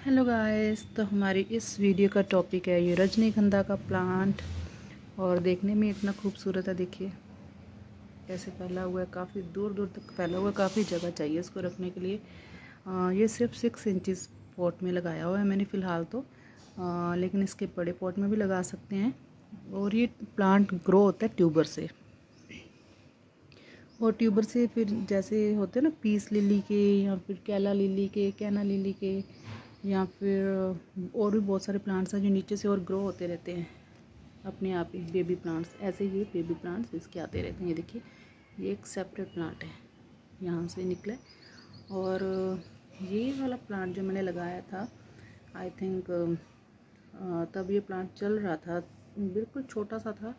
Hello guys, तो हमारी इस वीडियो का टॉपिक है ये रजनीगंधा का प्लांट। और देखने में इतना खूबसूरत है। देखिए कैसे फैला हुआ है, काफ़ी दूर दूर तक फैला हुआ है। काफ़ी जगह चाहिए इसको रखने के लिए। ये सिर्फ 6 इंचज़ पॉट में लगाया हुआ है मैंने फ़िलहाल तो, लेकिन इसके बड़े पॉट में भी लगा सकते हैं। और ये प्लांट ग्रो होता है ट्यूबर से, और ट्यूबर से फिर जैसे होते हैं ना पीस लिली के, या फिर कैला लिली के, कैना लिली के, या फिर और भी बहुत सारे प्लांट्स हैं जो नीचे से और ग्रो होते रहते हैं अपने आप ही। बेबी प्लांट्स ऐसे ही, बेबी प्लांट्स इसके आते रहते हैं। ये देखिए, ये एक सेपरेट प्लांट है, यहाँ से निकला। और ये वाला प्लांट जो मैंने लगाया था, आई थिंक तब ये प्लांट चल रहा था, बिल्कुल छोटा सा था।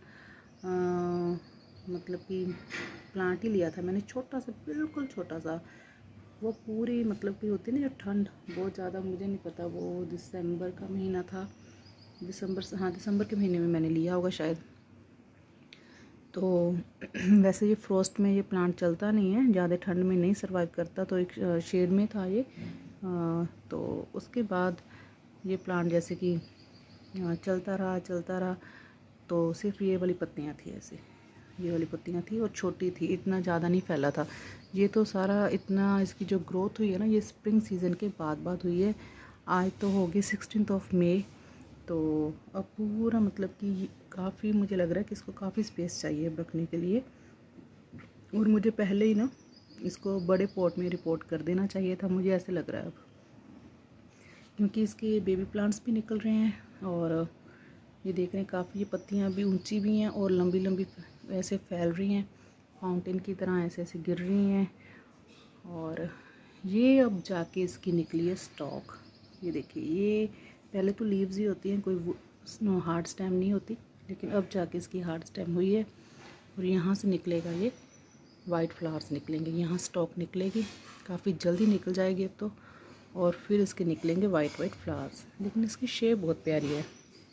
मतलब कि प्लांट ही लिया था मैंने, छोटा सा, बिल्कुल छोटा सा। वो पूरी मतलब कि होती है ना जो ठंड बहुत ज़्यादा, मुझे नहीं पता, वो दिसंबर का महीना था, दिसंबर से, हाँ दिसंबर के महीने में मैंने लिया होगा शायद। तो वैसे ये फ्रोस्ट में ये प्लांट चलता नहीं है, ज़्यादा ठंड में नहीं सर्वाइव करता, तो एक शेड में था ये। तो उसके बाद ये प्लांट जैसे कि चलता रहा, तो सिर्फ ये वाली पत्तियाँ थी ऐसे, ये वाली पत्तियाँ थी और छोटी थी, इतना ज़्यादा नहीं फैला था। ये तो सारा इतना, इसकी जो ग्रोथ हुई है ना, ये स्प्रिंग सीज़न के बाद हुई है। आज तो होगी 16 मई। तो अब पूरा मतलब कि काफ़ी, मुझे लग रहा है कि इसको काफ़ी स्पेस चाहिए रखने के लिए। और मुझे पहले ही ना इसको बड़े पॉट में रिपोर्ट कर देना चाहिए था, मुझे ऐसे लग रहा है अब, क्योंकि इसके बेबी प्लांट्स भी निकल रहे हैं। और ये देख रहे हैं काफ़ी, ये पत्तियाँ भी ऊंची भी हैं और लंबी लंबी ऐसे फैल रही हैं, फाउंटेन की तरह ऐसे ऐसे गिर रही हैं। और ये अब जाके इसकी निकली है स्टॉक। ये देखिए, ये पहले तो लीव्स ही होती हैं, कोई हार्ड स्टेम नहीं होती, लेकिन अब जाके इसकी हार्ड स्टेम हुई है। और यहाँ से निकलेगा ये वाइट फ्लावर्स निकलेंगे, यहाँ स्टॉक निकलेगी, काफ़ी जल्दी निकल जाएगी अब तो। और फिर इसके निकलेंगे वाइट फ्लावर्स, लेकिन इसकी शेप बहुत प्यारी है।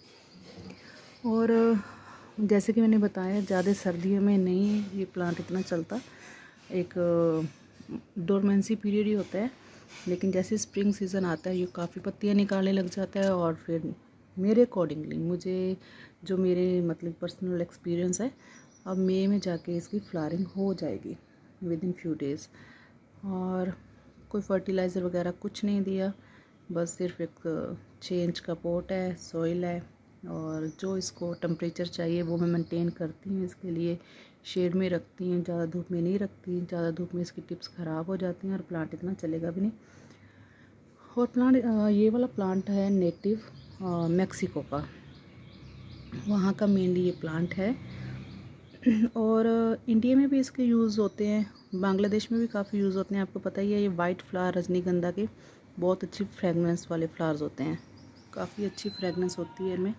और जैसे कि मैंने बताया, ज़्यादा सर्दियों में नहीं ये प्लांट इतना चलता, एक डोरमेंसी पीरियड ही होता है। लेकिन जैसे स्प्रिंग सीज़न आता है, ये काफ़ी पत्तियाँ निकालने लग जाता है। और फिर मेरे अकॉर्डिंगली, मुझे जो मेरे मतलब पर्सनल एक्सपीरियंस है, अब मई में जाके इसकी फ्लावरिंग हो जाएगी विद इन फ्यू डेज़। और कोई फर्टिलाइज़र वगैरह कुछ नहीं दिया, बस सिर्फ एक चेंज का पॉट है, सॉइल है, और जो इसको टेम्परेचर चाहिए वो मैं मेंटेन करती हूँ। इसके लिए शेड में रखती हूँ, ज़्यादा धूप में नहीं रखती, ज़्यादा धूप में इसकी टिप्स ख़राब हो जाती हैं और प्लांट इतना चलेगा भी नहीं। और प्लांट, ये वाला प्लांट है नेटिव मैक्सिको का, वहाँ का मेनली ये प्लांट है। और इंडिया में भी इसके यूज़ होते हैं, बांग्लादेश में भी काफ़ी यूज़ होते हैं। आपको पता ही है, ये वाइट फ्लावर रजनीगंधा के बहुत अच्छी फ्रेगनेंस वाले फ्लावर्स होते हैं, काफ़ी अच्छी फ्रेगनेंस होती है इनमें।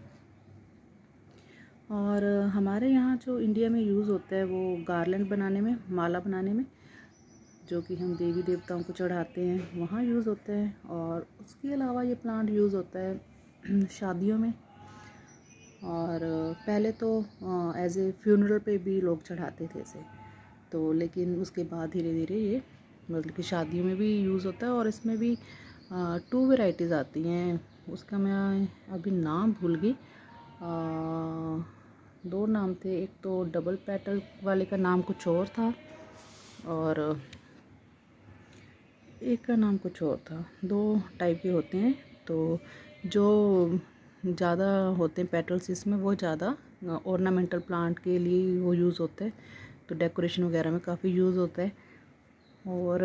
और हमारे यहाँ जो इंडिया में यूज़ होता है वो गार्लैंड बनाने में, माला बनाने में, जो कि हम देवी देवताओं को चढ़ाते हैं, वहाँ यूज़ होता है। और उसके अलावा ये प्लांट यूज़ होता है शादियों में। और पहले तो एज ए फ्यूनरल पे भी लोग चढ़ाते थे इसे, तो लेकिन उसके बाद धीरे धीरे ये मतलब कि शादियों में भी यूज़ होता है। और इसमें भी 2 वेराइटीज़ आती हैं, उसका मैं अभी नाम भूल गई। 2 नाम थे, एक तो डबल पेटल वाले का नाम कुछ और था, और एक का नाम कुछ और था। 2 टाइप के होते हैं। तो जो ज़्यादा होते हैं पेटल्स इसमें, वो ज़्यादा ऑर्नामेंटल प्लांट के लिए वो यूज़ होता है, तो डेकोरेशन वगैरह में काफ़ी यूज़ होता है। और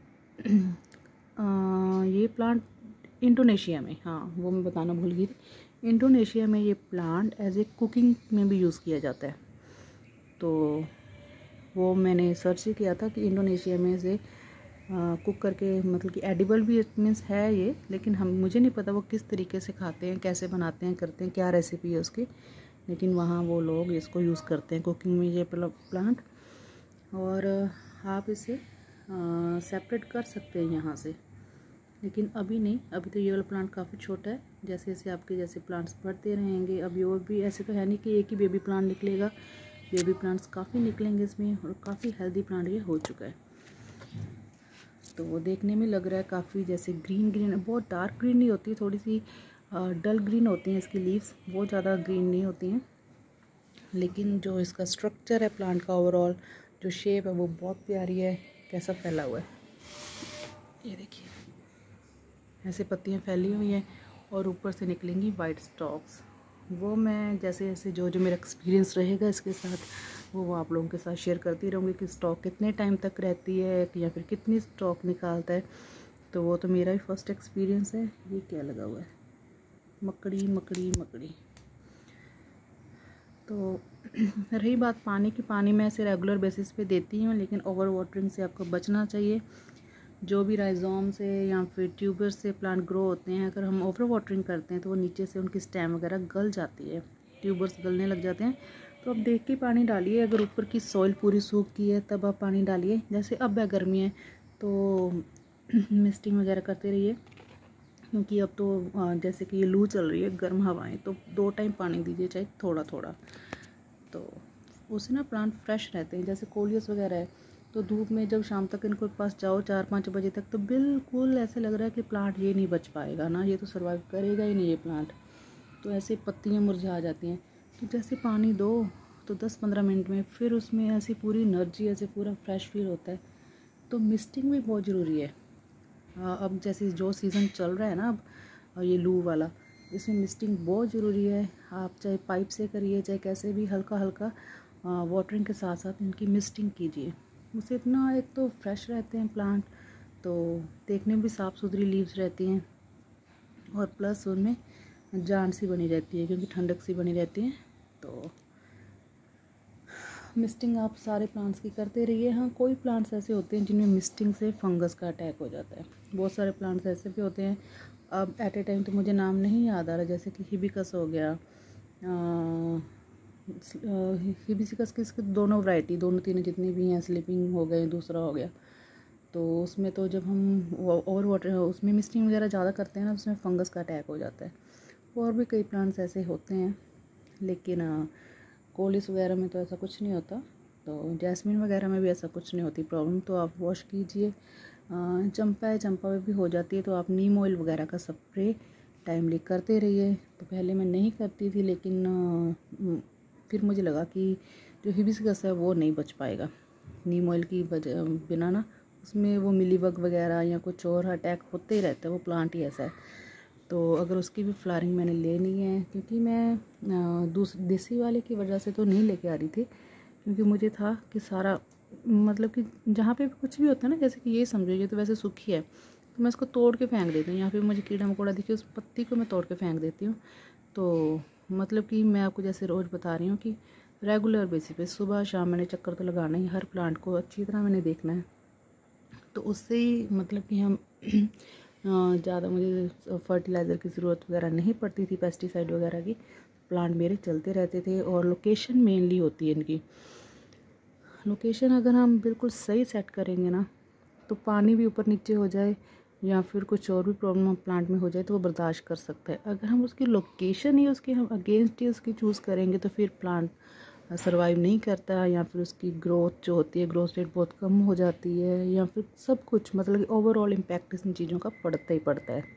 ये प्लांट इंडोनेशिया में, हाँ वो मैं बताना भूल गई थी, इंडोनेशिया में ये प्लांट एज ए कुकिंग में भी यूज़ किया जाता है। तो वो मैंने सर्च ही किया था कि इंडोनेशिया में से कुक करके, मतलब कि एडिबल भी इट मीन्स है ये, लेकिन मुझे नहीं पता वो किस तरीके से खाते हैं, कैसे बनाते हैं, करते हैं, क्या रेसिपी है उसकी, लेकिन वहाँ वो लोग इसको यूज़ करते हैं कुकिंग में ये प्लांट। और आप इसे सेपरेट कर सकते हैं यहाँ से, लेकिन अभी नहीं, अभी तो ये वाला प्लांट काफ़ी छोटा है। जैसे जैसे आपके जैसे प्लांट्स बढ़ते रहेंगे, अभी और भी ऐसे तो है नहीं कि एक ही बेबी प्लांट निकलेगा, बेबी प्लांट्स काफ़ी निकलेंगे इसमें, और काफ़ी हेल्दी प्लांट ये हो चुका है। तो वो देखने में लग रहा है काफ़ी जैसे ग्रीन ग्रीन, बहुत डार्क ग्रीन नहीं होती, थोड़ी सी डल ग्रीन होती हैं इसकी लीव्स, बहुत ज़्यादा ग्रीन नहीं होती हैं। लेकिन जो इसका स्ट्रक्चर है प्लांट का, ओवरऑल जो शेप है वो बहुत प्यारी है। कैसा फैला हुआ है, ये देखिए ऐसे पत्तियां फैली हुई हैं और ऊपर से निकलेंगी वाइट स्टॉक्स। वो मैं जैसे जैसे जो मेरा एक्सपीरियंस रहेगा इसके साथ वो आप लोगों के साथ शेयर करती रहूँगी कि स्टॉक कितने टाइम तक रहती है या फिर कितनी स्टॉक निकालता है। तो वो तो मेरा ही फर्स्ट एक्सपीरियंस है। ये क्या लगा हुआ है, मकड़ी मकड़ी मकड़ी। तो रही बात पानी की, पानी मैं ऐसे रेगुलर बेसिस पे देती हूँ, लेकिन ओवर वाटरिंग से आपको बचना चाहिए। जो भी राइजोम से या फिर ट्यूबर से प्लांट ग्रो होते हैं, अगर हम ओवर वाटरिंग करते हैं तो वो नीचे से उनकी स्टेम वगैरह गल जाती है, ट्यूबर्स गलने लग जाते हैं। तो अब देख के पानी डालिए, अगर ऊपर की सॉइल पूरी सूख की है तब आप पानी डालिए। जैसे अब है गर्मी है तो मिस्टिंग वगैरह करते रहिए, क्योंकि अब तो जैसे कि ये लू चल रही है, गर्म हवाएं, तो 2 टाइम पानी दीजिए, चाहे थोड़ा थोड़ा। तो उससे ना प्लांट फ्रेश रहते हैं। जैसे कोलियस वगैरह है तो धूप में जब शाम तक इनको पास जाओ 4-5 बजे तक, तो बिल्कुल ऐसे लग रहा है कि प्लांट ये नहीं बच पाएगा ना, ये तो सर्वाइव करेगा ही नहीं ये प्लांट। तो ऐसे पत्तियाँ मुरझा जाती हैं। तो जैसे पानी दो तो 10-15 मिनट में फिर उसमें ऐसी पूरी एनर्जी, ऐसे पूरा फ्रेश फील होता है। तो मिस्टिंग भी बहुत ज़रूरी है। अब जैसे जो सीज़न चल रहा है ना अब, ये लू वाला, इसमें मिस्टिंग बहुत ज़रूरी है। आप चाहे पाइप से करिए, चाहे कैसे भी हल्का हल्का वाटरिंग के साथ साथ इनकी मिस्टिंग कीजिए। उससे इतना एक तो फ्रेश रहते हैं प्लांट, तो देखने में भी साफ़ सुथरी लीव्स रहती हैं, और प्लस उनमें जान सी बनी रहती है, क्योंकि ठंडक सी बनी रहती है। तो मिस्टिंग आप सारे प्लांट्स की करते रहिए। हाँ, कोई प्लांट्स ऐसे होते हैं जिनमें मिस्टिंग से फंगस का अटैक हो जाता है। बहुत सारे प्लांट्स ऐसे भी होते हैं, अब एट ए टाइम तो मुझे नाम नहीं याद आ रहा, जैसे कि हिबिस्कस हो गया, हिबिस्कस की इसकी दोनों वैरायटी, दोनों तीनों जितनी भी हैं, स्लीपिंग हो गए, दूसरा हो गया। तो उसमें तो जब हम ओवर वाटर उसमें मिस्टिंग वगैरह ज़्यादा करते हैं ना, उसमें फंगस का अटैक हो जाता है। और भी कई प्लांट्स ऐसे होते हैं, लेकिन कोलिस वगैरह में तो ऐसा कुछ नहीं होता। तो जैस्मिन वगैरह में भी ऐसा कुछ नहीं होती प्रॉब्लम। तो आप वॉश कीजिए। चंपा है, चंपा में भी हो जाती है, तो आप नीम ऑयल वगैरह का स्प्रे टाइमली करते रहिए। तो पहले मैं नहीं करती थी, लेकिन फिर मुझे लगा कि जो हिबिस्कस है वो नहीं बच पाएगा नीम ऑयल की बिना ना, उसमें वो मिलीबग वगैरह या कुछ और अटैक होते ही रहता है, वो प्लांट ही ऐसा है। तो अगर उसकी भी फ्लावरिंग मैंने लेनी है, क्योंकि मैं दूसरी देसी वाले की वजह से तो नहीं लेके आ रही थी, क्योंकि मुझे था कि सारा मतलब कि जहाँ पे भी कुछ भी होता है ना, जैसे कि ये समझो ये तो वैसे सूखी है, तो मैं इसको तोड़ के फेंक देती हूँ। यहाँ पे मुझे कीड़ा मकोड़ा दिखे, उस पत्ती को मैं तोड़ के फेंक देती हूँ। तो मतलब कि मैं आपको जैसे रोज़ बता रही हूँ कि रेगुलर बेसिस पे सुबह शाम मैंने चक्कर तो लगाना ही, हर प्लांट को अच्छी तरह मैंने देखना है। तो उससे ही मतलब कि हम ज़्यादा मुझे फर्टिलाइज़र की ज़रूरत वगैरह नहीं पड़ती थी, पेस्टिसाइड वगैरह की। प्लांट मेरे चलते रहते थे। और लोकेशन मेनली होती है इनकी। लोकेशन अगर हम बिल्कुल सही सेट करेंगे ना, तो पानी भी ऊपर नीचे हो जाए या फिर कुछ और भी प्रॉब्लम प्लांट में हो जाए तो वो बर्दाश्त कर सकता है। अगर हम उसकी लोकेशन ही उसकी हम अगेंस्ट ही उसकी चूज़ करेंगे तो फिर प्लांट सर्वाइव नहीं करता, या फिर उसकी ग्रोथ जो होती है, ग्रोथ रेट बहुत कम हो जाती है, या फिर सब कुछ मतलब कि ओवरऑल इम्पैक्ट इन चीज़ों का पड़ता ही पड़ता है।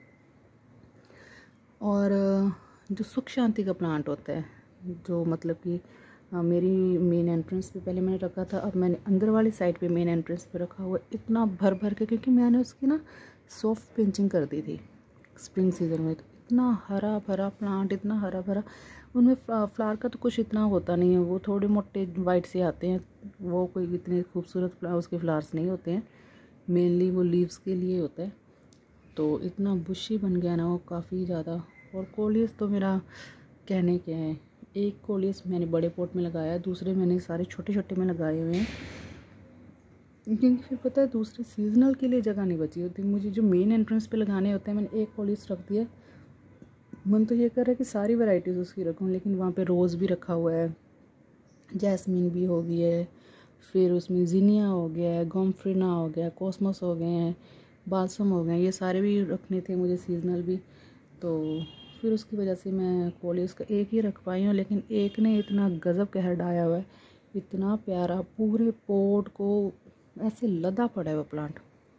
और जो सुख शांति का प्लांट होता है, जो मतलब कि मेरी मेन एंट्रेंस पे पहले मैंने रखा था, अब मैंने अंदर वाली साइड पे मेन एंट्रेंस पे रखा हुआ, इतना भर भर के, क्योंकि मैंने उसकी ना सॉफ्ट पिंचिंग कर दी थी स्प्रिंग सीजन में। तो इतना हरा भरा प्लांट, इतना हरा भरा, उनमें फ्लावर का तो कुछ इतना होता नहीं है, वो थोड़े मोटे वाइट से आते हैं, वो कोई इतने खूबसूरत उसके फ्लावर्स नहीं होते हैं, मेनली वो लीव्स के लिए होता है। तो इतना बुशी बन गया ना वो, काफ़ी ज़्यादा। और कोलियस तो मेरा कहने क्या है, एक कोलियस मैंने बड़े पॉट में लगाया, दूसरे मैंने सारे छोटे छोटे में लगाए हुए हैं, क्योंकि फिर पता है दूसरे सीजनल के लिए जगह नहीं बची होती। मुझे जो मेन एंट्रेंस पे लगाने होते हैं, मैंने एक कोलियस रख दिया। मन तो ये कर रहा है कि सारी वैरायटीज़ उसकी रखूँ, लेकिन वहाँ पे रोज़ भी रखा हुआ है, जैस्मिन भी हो गई है, फिर उसमें जिनिया हो गया है, गोम्फ्रिना हो गया, कॉस्मोस हो गए हैं, बालसम हो गए, ये सारे भी रखने थे मुझे सीजनल भी। तो फिर उसकी वजह से मैं कोलियस का एक ही रख पाई हूँ, लेकिन एक ने इतना गज़ब कहर ढाया हुआ है, इतना प्यारा, पूरे पोट को ऐसे लदा पड़ा है वो प्लांट।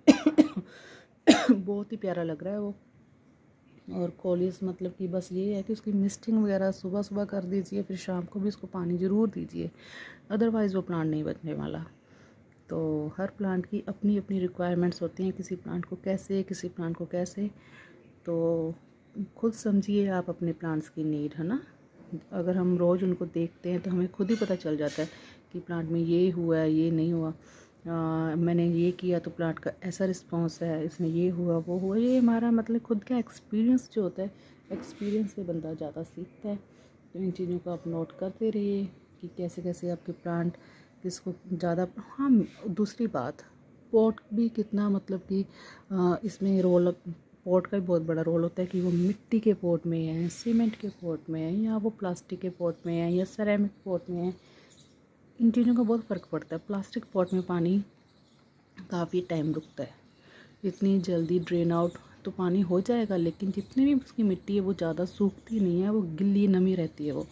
बहुत ही प्यारा लग रहा है वो। और कॉलियस मतलब कि बस ये है कि उसकी मिस्टिंग वगैरह सुबह सुबह कर दीजिए, फिर शाम को भी उसको पानी ज़रूर दीजिए, अदरवाइज़ वो प्लांट नहीं बचने वाला। तो हर प्लांट की अपनी अपनी रिक्वायरमेंट्स होती हैं, किसी प्लांट को कैसे, किसी प्लांट को कैसे। तो खुद समझिए आप अपने प्लांट्स की नीड, है ना। अगर हम रोज़ उनको देखते हैं तो हमें खुद ही पता चल जाता है कि प्लांट में ये हुआ है, ये नहीं हुआ, मैंने ये किया तो प्लांट का ऐसा रिस्पॉन्स है, इसमें ये हुआ वो हुआ। ये हमारा मतलब खुद का एक्सपीरियंस जो होता है, एक्सपीरियंस से बंदा ज़्यादा सीखता है। तो इन चीज़ों को आप नोट करते रहिए कि कैसे कैसे आपके प्लांट किसको ज़्यादा। हाँ, दूसरी बात, पॉट भी कितना मतलब कि इसमें रोल, पॉट का भी बहुत बड़ा रोल होता है कि वो मिट्टी के पॉट में है, सीमेंट के पॉट में है, या वो प्लास्टिक के पॉट में है, या सेरेमिक पॉट में है। इन चीज़ों का बहुत फ़र्क पड़ता है। प्लास्टिक पॉट में पानी काफ़ी टाइम रुकता है, इतनी जल्दी ड्रेन आउट तो पानी हो जाएगा, लेकिन जितनी भी उसकी मिट्टी है वो ज़्यादा सूखती नहीं है, वो गिल्ली नमी रहती है वो।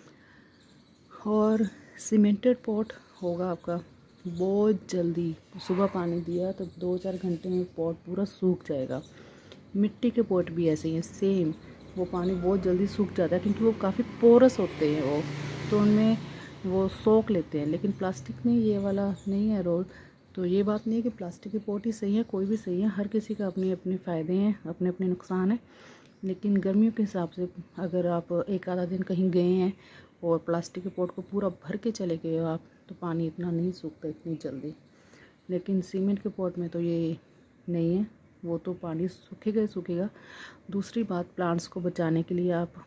और सीमेंटेड पॉट होगा आपका, बहुत जल्दी सुबह पानी दिया तो 2-4 घंटे में पॉट पूरा सूख जाएगा। मिट्टी के पॉट भी ऐसे ही हैं, सेम, वो पानी बहुत जल्दी सूख जाता है क्योंकि वो काफ़ी पोरस होते हैं वो, तो उनमें वो सोख लेते हैं। लेकिन प्लास्टिक में ये वाला नहीं है रोल। तो ये बात नहीं है कि प्लास्टिक के पॉट ही सही है, कोई भी सही है, हर किसी का अपने अपने फ़ायदे हैं, अपने अपने नुकसान हैं। लेकिन गर्मियों के हिसाब से अगर आप एक आधा दिन कहीं गए हैं और प्लास्टिक के पॉट को पूरा भर के चले गए हो आप, तो पानी इतना नहीं सूखता इतनी जल्दी। लेकिन सीमेंट के पॉट में तो ये नहीं है, वो तो पानी सूखेगा ही सूखेगा। दूसरी बात, प्लांट्स को बचाने के लिए आप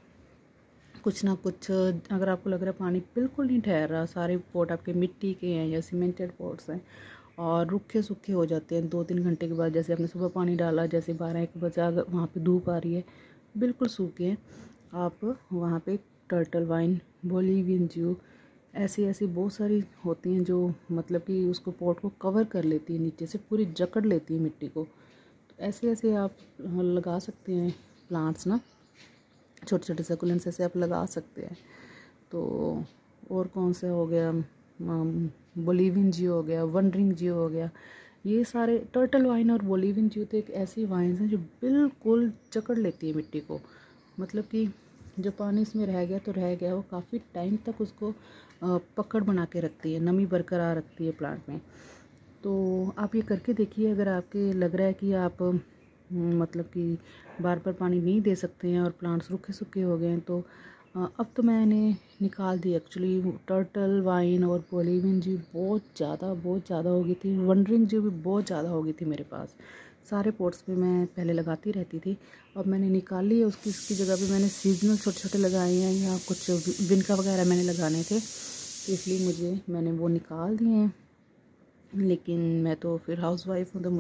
कुछ ना कुछ, अगर आपको लग रहा है पानी बिल्कुल नहीं ठहर रहा, सारे पॉट आपके मिट्टी के हैं या सीमेंटेड पॉट्स हैं और रूखे सूखे हो जाते हैं 2-3 घंटे के बाद, जैसे आपने सुबह पानी डाला, जैसे 12-1 बजे अगर वहाँ पे धूप आ रही है, बिल्कुल सूखे हैं, आप वहाँ पे टर्टल वाइन, बोलिवियन ज्यू, ऐसी ऐसी बहुत सारी होती हैं जो मतलब कि उसको पॉट को कवर कर लेती है, नीचे से पूरी जकड़ लेती है मिट्टी को। तो ऐसे ऐसे आप लगा सकते हैं प्लांट्स ना, छोटे छोटे सकुलेंट्स ऐसे आप लगा सकते हैं। तो और कौन सा हो गया, बोलिवियन जियो हो गया, वनरिंग जियो हो गया, ये सारे टर्टल वाइन और बोलिवियन जियो तो एक ऐसी वाइन्स हैं जो बिल्कुल जकड़ लेती है मिट्टी को। मतलब कि जो पानी इसमें रह गया तो रह गया, वो काफ़ी टाइम तक उसको पकड़ बना के रखती है, नमी बरकरार रखती है प्लांट में। तो आप ये करके देखिए, अगर आपके लग रहा है कि आप मतलब कि बार बार पानी नहीं दे सकते हैं और प्लांट्स सूखे सूखे हो गए हैं, तो अब तो मैंने निकाल दी एक्चुअली। टर्टल वाइन और बोलिवियन जी बहुत ज़्यादा हो गई थी, वनरिंग जी भी बहुत ज़्यादा हो गई थी मेरे पास। सारे पॉट्स पे मैं पहले लगाती रहती थी, अब मैंने निकाल ली है। उसकी जगह पे मैंने सीजनल छोटे छोटे लगाए हैं, या कुछ विनका वगैरह मैंने लगाने थे, तो इसलिए मैंने वो निकाल दिए हैं। लेकिन मैं तो फिर हाउसवाइफ हूँ, तो